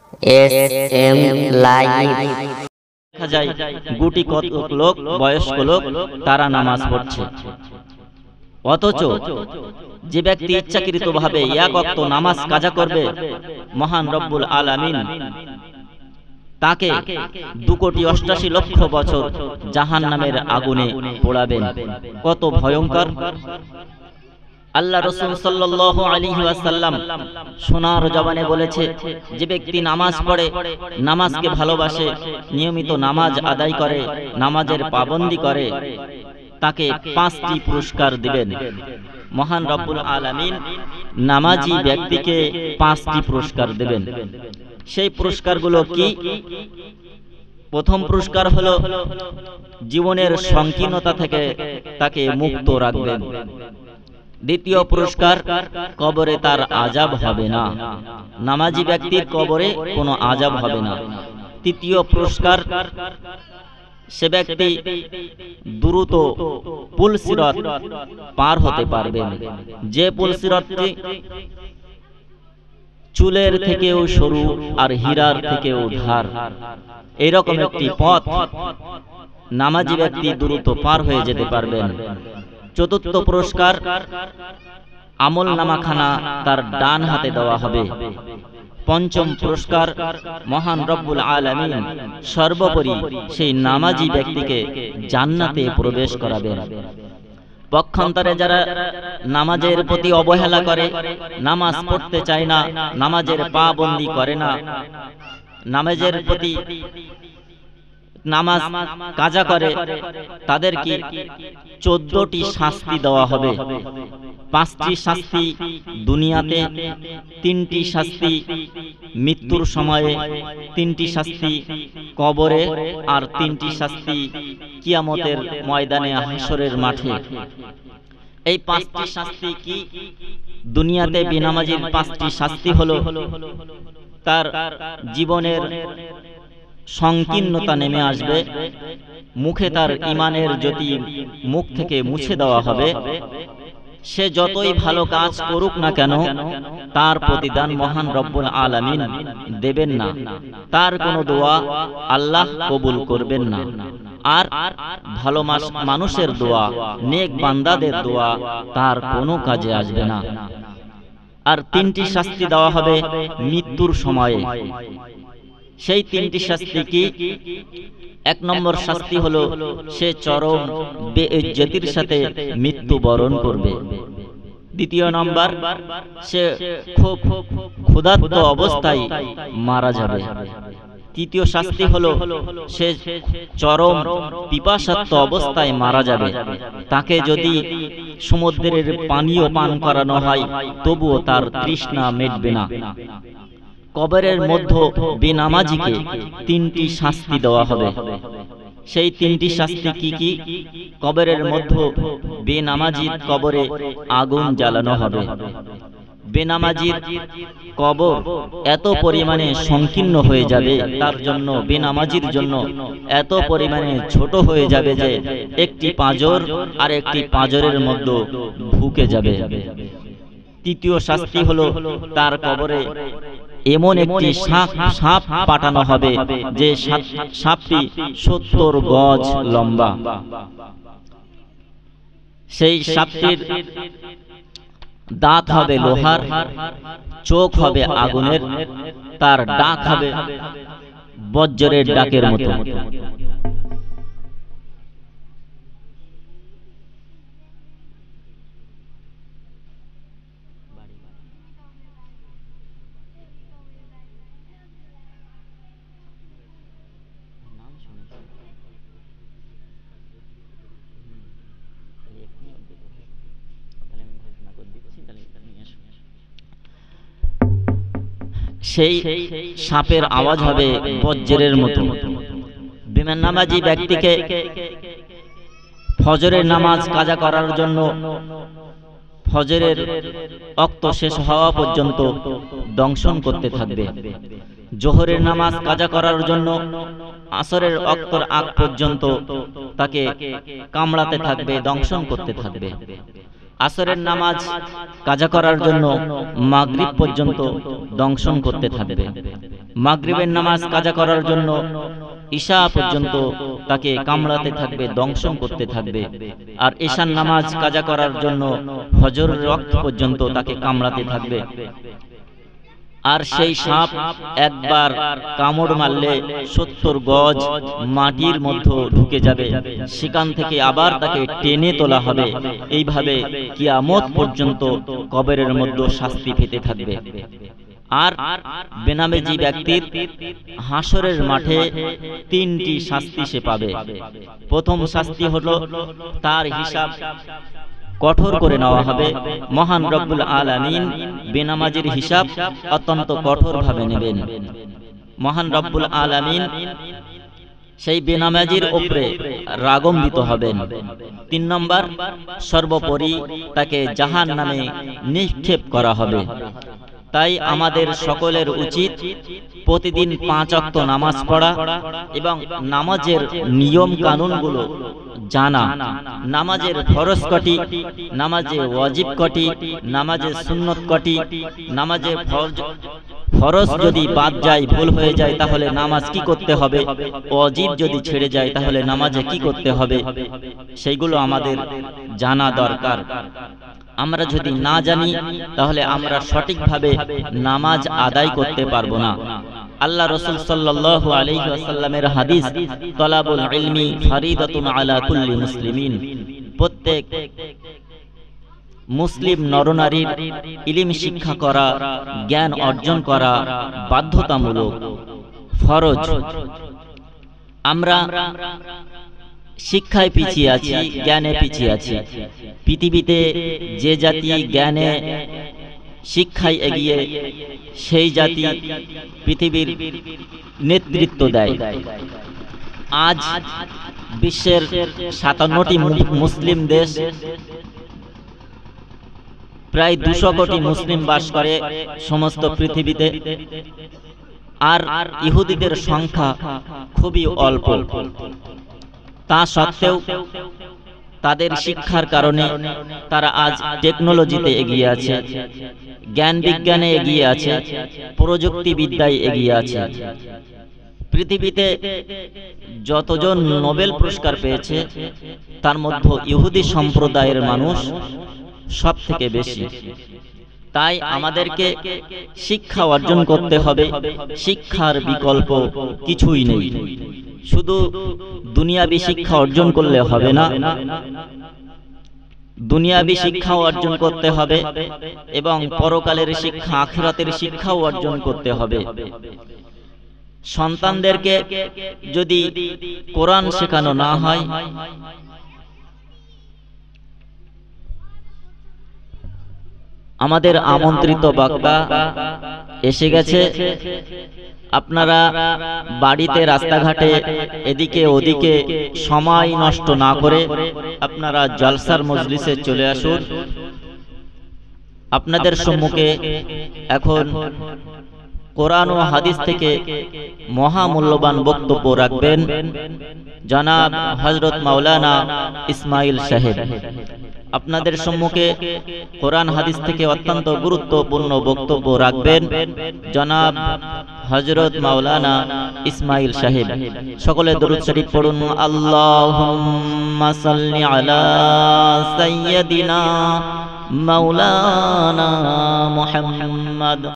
SM live. দেখা যায় গুটি কতক লোক, বয়স্ক লোক, তারা নামাজ পড়ছে, অথচ যে ব্যক্তি ইচ্ছাকৃতভাবে এক ওয়াক্ত নামাজ কাজা করবে, মহান রব্বুল আলামিন তাকে 2,88,00,000 বছর জাহান্নামের আগুনে পোড়াবেন। কত ভয়ঙ্কর! আল্লাহ রাসূল সাল্লাল্লাহু আলাইহি ওয়াসাল্লাম সোনার জবানে বলেছে, যে ব্যক্তি নামাজ পড়ে, নামাজকে ভালোবাসে, নিয়মিত নামাজ আদায় করে, নামাজের পাবন্দি করে, তাকে 5টি পুরস্কার দিবেন। মহান রব্বুল আলামিন নামাজি ব্যক্তিকে 5টি পুরস্কার দেবেন। সেই পুরস্কারগুলো কি? প্রথম পুরস্কার হলো জীবনের সংকীর্ণতা থেকে তাকে মুক্ত রাখবেন। দ্বিতীয় পুরস্কার, কবরে তার আযাব হবে না, নামাজি ব্যক্তির কবরে কোনো আযাব হবে না। তৃতীয় পুরস্কার, সে ব্যক্তি দ্রুত পুল সিরাত পার হতে পারবেন, যে পুল সিরাতটি চুলের থেকেও সরু আর হীরার থেকেও ধার, এরকম একটি পথ নামাজি ব্যক্তি দ্রুত পার হয়ে যেতে পারবেন। চতুর্থ পুরস্কার, আমল নামাখানা তার ডান হাতে দেওয়া হবে। পঞ্চম পুরস্কার, মহান রব্বুল আলামিন সর্বোপরি সেই নামাজি ব্যক্তিকে জান্নাতে প্রবেশ করাবেন। পক্ষান্তরে যারা নামাজের প্রতি অবহেলা করে, নামাজ পড়তে চায় না, নামাজের পাবন্দি করে না, নামাজের প্রতি নামাজ কাজা করে, তাদেরকে 14টি শাস্তি দেওয়া হবে। 5টি শাস্তি দুনিয়াতে, 3টি শাস্তি মৃত্যুর সময়ে, 3টি শাস্তি কবরে, আর 3টি শাস্তি কিয়ামতের ময়দানে, হাসরের মাঠে। এই 5টি শাস্তি কি? দুনিয়াতে বেনামাজির 5টি শাস্তি হলো, তার জীবনের সংকীর্ণতা নেমে আসবে, মুখে তার ঈমানের জ্যোতি মুখ থেকে মুছে দেওয়া হবে। সে যতই ভালো কাজ করুক না কেন, তার প্রতিদান মহান রব্বুল আলামিন দেবেন না, তার কোনো দোয়া আল্লাহ কবুল করবেন না। আর ভালো মানুষের দোয়া, নেক বান্দাদের দোয়া তার কোনো কাজে আসবে না। আর 3টি শাস্তি দেওয়া হবে মৃত্যুর সময়ে। সেই 3টি শাস্তি কি? 1 নম্বর শাস্তি হলো, সে চরম বেইজ্জতির সাথে মৃত্যুবরণ করবে। দ্বিতীয় নম্বর, সে খুব ক্ষুধার্ত অবস্থায় মারা যাবে। তৃতীয় শাস্তি হলো, সে চরম পিপাসার্ত অবস্থায় মারা যাবে। তাকে যদি সমুদ্রের পানীয় পান করানো হয়, তবুও তার তৃষ্ণা মিটবে না। কবরের মধ্যে বেনামাজিকে 3টি শাস্তি দেওয়া হবে। সেই 3টি শাস্তি কি কি? কবরের মধ্যে বেনামাজির কবরে আগুন জ্বালানো হবে। বেনামাজির কবর এত পরিমাণে সংকীর্ণ হয়ে যাবে, তার জন্য বেনামাজির জন্য এত পরিমাণে ছোট হয়ে যাবে যে একটি পাঁজর আর একটি পাঁজরের মধ্যে ঢুকে যাবে। তৃতীয় শাস্তি হলো, তার কবরে এমন একটি সাপ পাঠানো হবে, যে সাপটি 70 গজ লম্বা। সেই সাপটির দাঁত হবে লোহার, চোখ হবে আগুনের, তার ডাক হবে বজ্রের ডাকের মতো। সেই সাপের আওয়াজ হবে বজ্রের মতো। বেনামাজি ব্যক্তিকে ফজরের নামাজ কাজা করার জন্য ফজরের ওয়াক্ত শেষ হওয়া পর্যন্ত দংশন করতে থাকবে। জোহরের নামাজ কাজা করার জন্য আসরের ওয়াক্তের আগ পর্যন্ত তাকে কামড়াতে থাকবে, দংশন করতে থাকবে। আসরের নামাজ কাজা করার জন্য মাগরিব পর্যন্ত দংশন করতে থাকবে। মাগরিবের নামাজ কাজা করার জন্য ঈশা পর্যন্ত তাকে কামড়াতে থাকবে, দংশন করতে থাকবে। আর ঈশার নামাজ কাজা করার জন্য ফজরের ওয়াক্ত পর্যন্ত তাকে কামড়াতে থাকবে। আর সেই সাপ একবার কামড় মারলে 70 গজ মাটির মধ্যে ঢুকে যাবে, সেখান থেকে আবার তাকে টেনে তোলা হবে। এইভাবে কিয়ামত পর্যন্ত কবরের মধ্যে শাস্তি পেতে থাকবে। আর বেনামাজি ব্যক্তির হাসরের মাঠে 3টি শাস্তি সে পাবে। প্রথম শাস্তি হলো তার হিসাব কঠোর করে নেওয়া হবে। মহান রব্বুল আলামিন বেনামাজির হিসাব অত্যন্ত কঠোরভাবে নেবেন। মহান রব্বুল আলামিন সেই বেনামাজির উপরে রাগান্বিত হবেন। 3 নম্বর, সর্বোপরি তাকে জাহান্নামে নিক্ষেপ করা হবে। তাই আমাদের সকলের উচিত প্রতিদিন 5 ওয়াক্ত নামাজ পড়া এবং নামাজের নিয়ম কানুনগুলো জানা। নামাজের ফরজ কটি, নামাজে ওয়াজিব কটি, নামাজে সুন্নত কটি, নামাজে ফরজ যদি বাদ যায়, ভুল হয়ে যায়, তাহলে নামাজ কি করতে হবে, ওয়াজিব যদি ছেড়ে যায় তাহলে নামাজে কি করতে হবে, সেইগুলো আমাদের জানা দরকার। আমরা যদি না জানি তাহলে আমরা সঠিকভাবে নামাজ আদায় করতে পারবো না। আল্লাহ রাসূল সাল্লাল্লাহু আলাইহি ওয়াসাল্লামের হাদিস, তলাবুল ইলমি ফরিদাতুন আলা কুল্লি মুসলিমিন, প্রত্যেক মুসলিম নরনারীর ইলম শিক্ষা করা, জ্ঞান অর্জন করা বাধ্যতামূলক, ফরজ। আমরা শিক্ষায় পিছিয়ে আছি, জ্ঞানে পিছিয়ে আছি। পৃথিবীতে যে জাতি জ্ঞানে শিক্ষায় এগিয়ে, সেই জাতি পৃথিবীর নেতৃত্ব দেয়। আজ বিশ্বের 57টি মুসলিম দেশ, প্রায় 200 কোটি মুসলিম বাস করে সমস্ত পৃথিবীতে। আর ইহুদিদের সংখ্যা খুবই অল্প। তা সত্ত্বেও তাদের শিক্ষার কারণে তারা আজ টেকনোলজিতে এগিয়ে আছে, জ্ঞান বিজ্ঞানে এগিয়ে আছে, প্রযুক্তিবিদ্যায় এগিয়ে আছে। পৃথিবীতে যতজন নোবেল পুরস্কার পেয়েছে তার মধ্যে ইহুদি সম্প্রদায়ের মানুষ সব থেকে বেশি। তাই আমাদেরকে শিক্ষা অর্জন করতে হবে। শিক্ষার বিকল্প কিছুই নেই। শুধু দুনিয়াবি শিক্ষা অর্জন করলে হবে না, দুনিয়াবি শিক্ষাও অর্জন করতে হবে এবং পরকালের শিক্ষা, আখিরাতের শিক্ষাও অর্জন করতে হবে। সন্তানদেরকে যদি কোরআন শেখানো না হয়, আমাদের আমন্ত্রিত বক্তা এসে গেছে। আপনারা বাড়িতে, রাস্তাঘাটে, এদিকে ওদিকে সময় নষ্ট না করে আপনারা জলসার মজলিসে চলে আসুন। আপনাদের সম্মুখে এখন কোরআন ও হাদিস থেকে মহামূল্যবান বক্তব্য রাখবেন জনাব হযরত মাওলানা ইসমাইল সাহেব। আপনাদের সম্মুখে কোরআন হাদিস থেকে অত্যন্ত গুরুত্বপূর্ণ বক্তব্য রাখবেন জনাব হযরত মাওলানা ইসমাইল সাহেব। সকলে দরুদ শরীফ পড়ুন। আল্লাহুম্মা সাল্লি আলা সাইয়্যিদিনা মাওলানা মুহাম্মদ।